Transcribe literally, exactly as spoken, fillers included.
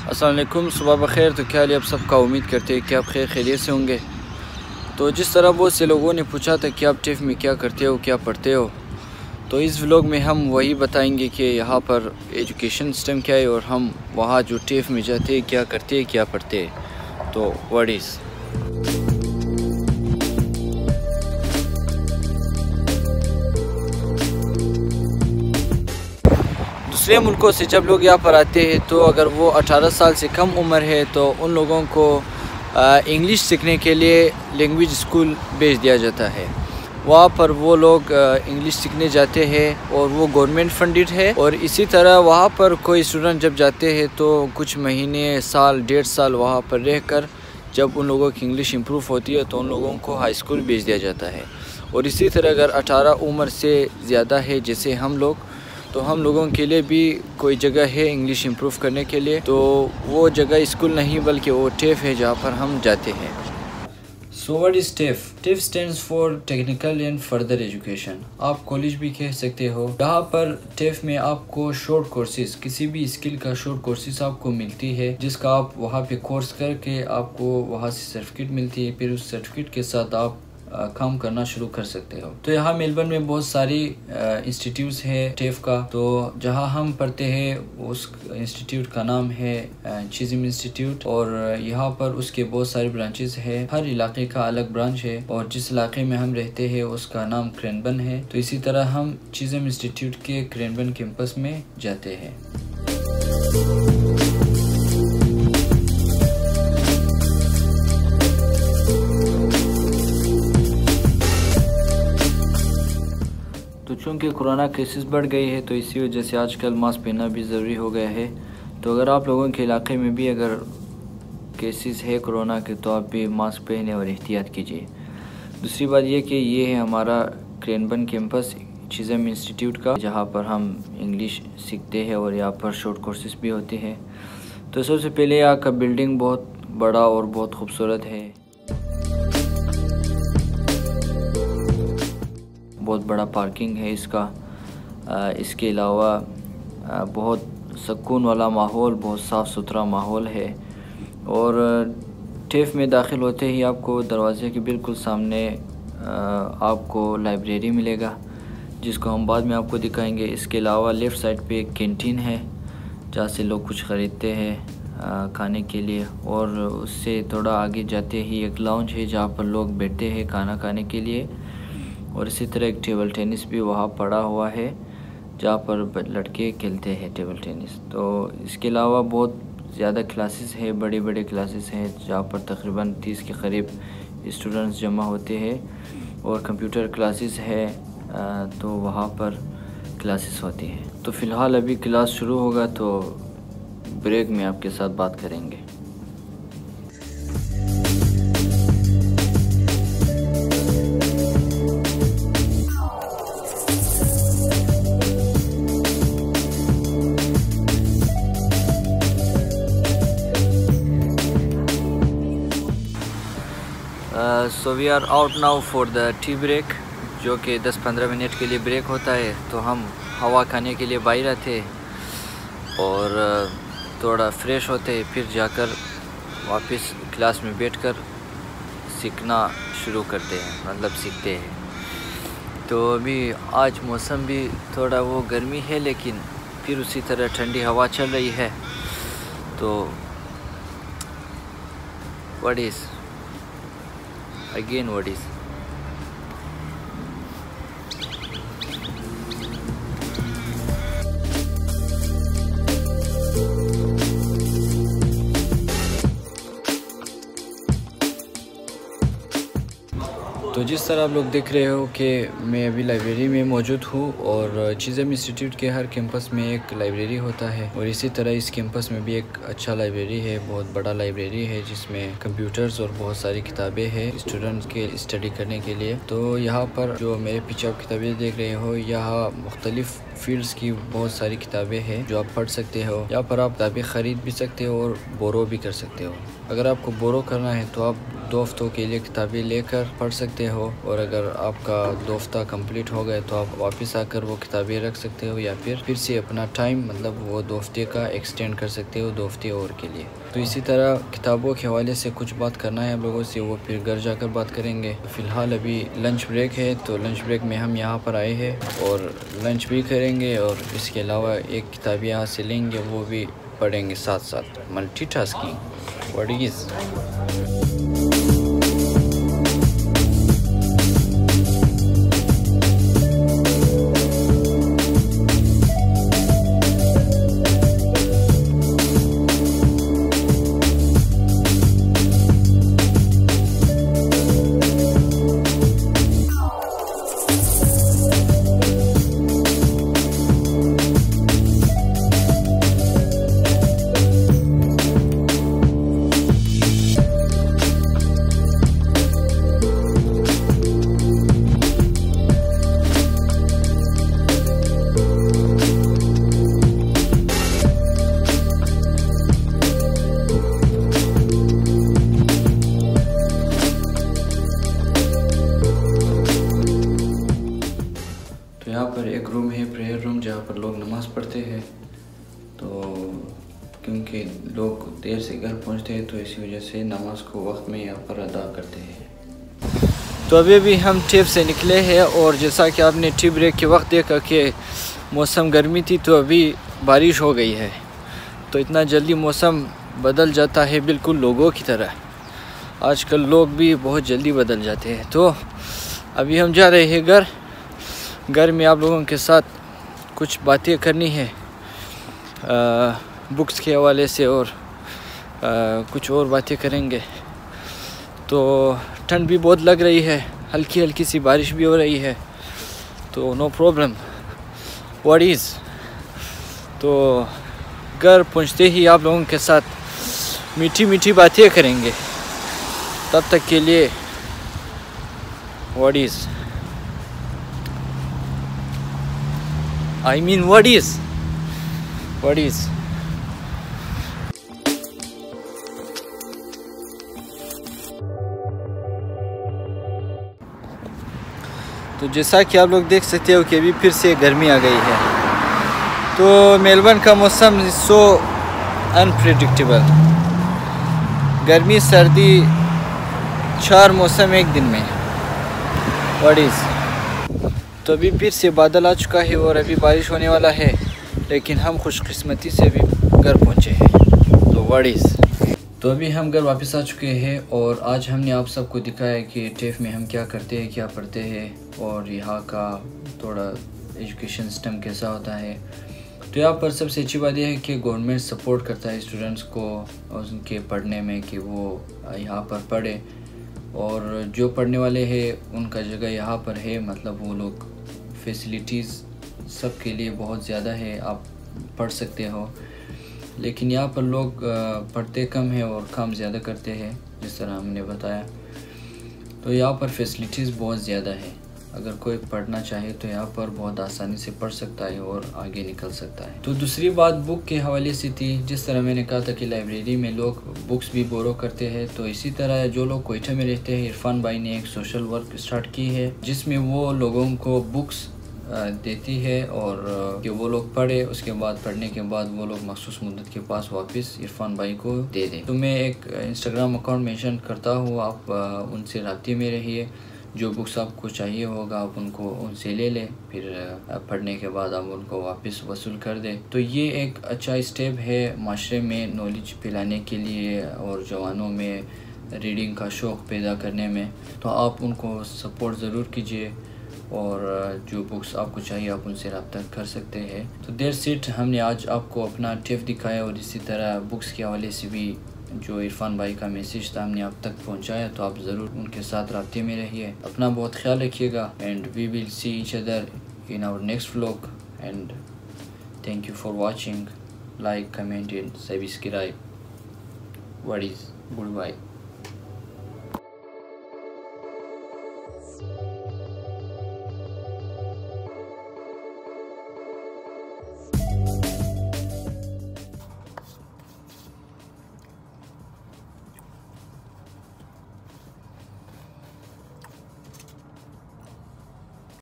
अस्सलाम वालेकुम, सुबह बखैर। तो क्या हाल है आप सबका? उम्मीद करते हैं कि आप खैर खैरियत से होंगे। तो जिस तरह बहुत से लोगों ने पूछा था कि आप टेफ में क्या करते हो, क्या पढ़ते हो, तो इस व्लॉग में हम वही बताएंगे कि यहाँ पर एजुकेशन सिस्टम क्या है और हम वहाँ जो टेफ में जाते हैं क्या करते हैं, क्या पढ़ते हैं। तो व्हाट इज़ दूसरे मुल्कों से जब लोग यहाँ पर आते हैं तो अगर वो अठारह साल से कम उम्र है तो उन लोगों को इंग्लिश सीखने के लिए लैंग्वेज स्कूल भेज दिया जाता है। वहाँ पर वो लोग इंग्लिश सीखने जाते हैं और वो गवर्नमेंट फंडेड है। और इसी तरह वहाँ पर कोई स्टूडेंट जब जाते हैं तो कुछ महीने, साल, डेढ़ साल वहाँ पर रहकर जब उन लोगों की इंग्लिश इम्प्रूव होती है तो उन लोगों को हाई स्कूल भेज दिया जाता है। और इसी तरह अगर अठारह उम्र से ज़्यादा है जैसे हम लोग, तो हम लोगों के लिए भी कोई जगह है इंग्लिश इम्प्रूव करने के लिए। तो वो जगह स्कूल नहीं बल्कि वो टेफ है जहाँ पर हम जाते हैं। So what is TAFE? TAFE stands for technical and further education. आप कॉलेज भी कह सकते हो। यहाँ पर टेफ में आपको शॉर्ट कोर्सेज, किसी भी स्किल का शॉर्ट कोर्सेज आपको मिलती है जिसका आप वहाँ पे कोर्स करके आपको वहाँ से सर्टिफिकेट मिलती है। फिर उस सर्टिफिकेट के साथ आप काम करना शुरू कर सकते हो। तो यहाँ मेलबर्न में बहुत सारी इंस्टीट्यूट्स है टेफ का। तो जहाँ हम पढ़ते हैं उस इंस्टीट्यूट का नाम है चिज़म इंस्टीट्यूट और यहाँ पर उसके बहुत सारे ब्रांचेस है। हर इलाके का अलग ब्रांच है और जिस इलाके में हम रहते हैं उसका नाम क्रैनबर्न है। तो इसी तरह हम चिज़म इंस्टीट्यूट के क्रैनबर्न कैंपस में जाते हैं। तो चूँकि कोरोना केसेस बढ़ गई है तो इसी वजह से आजकल मास्क पहनना भी ज़रूरी हो गया है। तो अगर आप लोगों के इलाके में भी अगर केसेस है कोरोना के तो आप भी मास्क पहने और एहतियात कीजिए। दूसरी बात यह कि ये है हमारा क्रैनबर्न कैंपस चिज़म इंस्टीट्यूट का, जहाँ पर हम इंग्लिश सीखते हैं और यहाँ पर शॉर्ट कोर्सेज भी होते हैं। तो सबसे पहले यहाँ का बिल्डिंग बहुत बड़ा और बहुत खूबसूरत है। बहुत बड़ा पार्किंग है इसका। आ, इसके अलावा बहुत सुकून वाला माहौल, बहुत साफ़ सुथरा माहौल है। और टेफ में दाखिल होते ही आपको दरवाज़े के बिल्कुल सामने आ, आपको लाइब्रेरी मिलेगा जिसको हम बाद में आपको दिखाएंगे। इसके अलावा लेफ़्ट साइड पे एक कैंटीन है जहाँ से लोग कुछ ख़रीदते हैं खाने के लिए। और उससे थोड़ा आगे जाते ही एक लाउंज है जहाँ पर लोग बैठते हैं खाना खाने के लिए। और इसी तरह एक टेबल टेनिस भी वहाँ पड़ा हुआ है जहाँ पर लड़के खेलते हैं टेबल टेनिस। तो इसके अलावा बहुत ज़्यादा क्लासेस है, बड़े बड़े क्लासेस हैं जहाँ पर तकरीबन तीस के करीब स्टूडेंट्स जमा होते हैं। और कंप्यूटर क्लासेस है तो वहाँ पर क्लासेस होती हैं। तो फ़िलहाल अभी क्लास शुरू होगा तो ब्रेक में आपके साथ बात करेंगे। So we are out now for the tea break, जो कि दस पंद्रह मिनट के लिए ब्रेक होता है। तो हम हवा खाने के लिए बाहर थे और थोड़ा फ्रेश होते हैं, फिर जाकर वापस क्लास में बैठकर सीखना शुरू करते हैं, मतलब सीखते हैं। तो अभी आज मौसम भी थोड़ा वो गर्मी है लेकिन फिर उसी तरह ठंडी हवा चल रही है। तो what is Again, what is? तो जिस तरह आप लोग देख रहे हो कि मैं अभी लाइब्रेरी में मौजूद हूँ और चिज़म इंस्टीट्यूट के हर कैंपस में एक लाइब्रेरी होता है और इसी तरह इस कैंपस में भी एक अच्छा लाइब्रेरी है, बहुत बड़ा लाइब्रेरी है जिसमें कंप्यूटर्स और बहुत सारी किताबें हैं स्टूडेंट्स के स्टडी करने के लिए। तो यहाँ पर जो मेरे पीछे आप किताबें देख रहे हो, यहाँ मुख्तलिफ फील्ड्स की बहुत सारी किताबें हैं जो आप पढ़ सकते हो। यहाँ पर आप किताबें ख़रीद भी सकते हो और बोरो भी कर सकते हो। अगर आपको बोरो करना है तो आप दोस्तों के लिए किताबें लेकर पढ़ सकते हो, और अगर आपका दोफ्ता कंप्लीट हो गए तो आप वापस आकर वो किताबें रख सकते हो, या फिर फिर से अपना टाइम मतलब वो दोफ्ते का एक्सटेंड कर सकते हो दोफ्ते और के लिए। तो इसी तरह किताबों के हवाले से कुछ बात करना है आप लोगों से, वो फिर घर जाकर बात करेंगे। फ़िलहाल अभी लंच ब्रेक है, तो लंच ब्रेक में हम यहाँ पर आए हैं और लंच भी करेंगे, और इसके अलावा एक किताब यहाँ से लेंगे, वो भी पढ़ेंगे साथ साथ। Multitasking what is. यहाँ पर एक रूम है, प्रेयर रूम, जहाँ पर लोग नमाज़ पढ़ते हैं। तो क्योंकि लोग देर से घर पहुँचते हैं तो इसी वजह से नमाज को वक्त में यहाँ पर अदा करते हैं। तो अभी अभी हम ट्रिप से निकले हैं, और जैसा कि आपने टी ब्रेक के वक्त देखा कि मौसम गर्मी थी, तो अभी बारिश हो गई है। तो इतना जल्दी मौसम बदल जाता है, बिल्कुल लोगों की तरह। आजकल लोग भी बहुत जल्दी बदल जाते हैं। तो अभी हम जा रहे हैं घर। घर में आप लोगों के साथ कुछ बातें करनी है आ, बुक्स के हवाले से, और आ, कुछ और बातें करेंगे। तो ठंड भी बहुत लग रही है, हल्की हल्की सी बारिश भी हो रही है, तो नो प्रॉब्लम व्हाट इज़। तो घर पहुंचते ही आप लोगों के साथ मीठी मीठी बातें करेंगे। तब तक के लिए what is I mean what is what is तो जैसा कि आप लोग देख सकते हो कि अभी फिर से गर्मी आ गई है। तो मेलबर्न का मौसम सो अनप्रेडिक्टेबल, गर्मी सर्दी चार मौसम एक दिन में। What is. तो अभी फिर से बादल आ चुका है और अभी बारिश होने वाला है, लेकिन हम खुशकिस्मती से अभी घर पहुंचे हैं। तो व्हाट इज़। तो अभी हम घर वापस आ चुके हैं, और आज हमने आप सबको दिखाया कि टेफ में हम क्या करते हैं, क्या पढ़ते हैं, और यहाँ का थोड़ा एजुकेशन सिस्टम कैसा होता है। तो यहाँ पर सबसे अच्छी बात यह है कि गवर्नमेंट सपोर्ट करता है स्टूडेंट्स को उनके पढ़ने में, कि वो यहाँ पर पढ़े, और जो पढ़ने वाले हैं उनका जगह यहाँ पर है। मतलब वो लोग फैसिलिटीज़ सब के लिए बहुत ज़्यादा है, आप पढ़ सकते हो। लेकिन यहाँ पर लोग पढ़ते कम हैं और काम ज़्यादा करते हैं, जिस तरह हमने बताया। तो यहाँ पर फैसिलिटीज़ बहुत ज़्यादा है। अगर कोई पढ़ना चाहे तो यहाँ पर बहुत आसानी से पढ़ सकता है और आगे निकल सकता है। तो दूसरी बात बुक के हवाले से थी। जिस तरह मैंने कहा था कि लाइब्रेरी में लोग बुक्स भी बोरो करते हैं, तो इसी तरह जो लोग कोयटा में रहते हैं, इरफान भाई ने एक सोशल वर्क स्टार्ट की है, जिसमें वो लोगों को बुक्स देती है और कि वो लोग पढ़े। उसके बाद पढ़ने के बाद वो लोग मखसूस मुद्दत के पास वापस इरफान भाई को दे दें। तो मैं एक इंस्टाग्राम अकाउंट मेंशन करता हूँ, आप उनसे राब्ते में रहिए। जो बुक्स आपको चाहिए होगा आप उनको उनसे ले लें, फिर पढ़ने के बाद आप उनको वापस वसूल कर दें। तो ये एक अच्छा स्टेप है माशरे में नॉलेज फैलाने के लिए और जवानों में रीडिंग का शौक़ पैदा करने में। तो आप उनको सपोर्ट ज़रूर कीजिए, और जो बुक्स आपको चाहिए आप उनसे रब्ता कर सकते हैं। तो देर सीट हमने आज आपको अपना टिप दिखाया, और इसी तरह बुक्स के हवाले से भी जो इरफान भाई का मैसेज था हमने आप तक पहुंचाया। तो आप ज़रूर उनके साथ राब्ते में रहिए, अपना बहुत ख्याल रखिएगा, and we will see each other in our next vlog. And thank you for watching, like, comment and subscribe. What is good bye.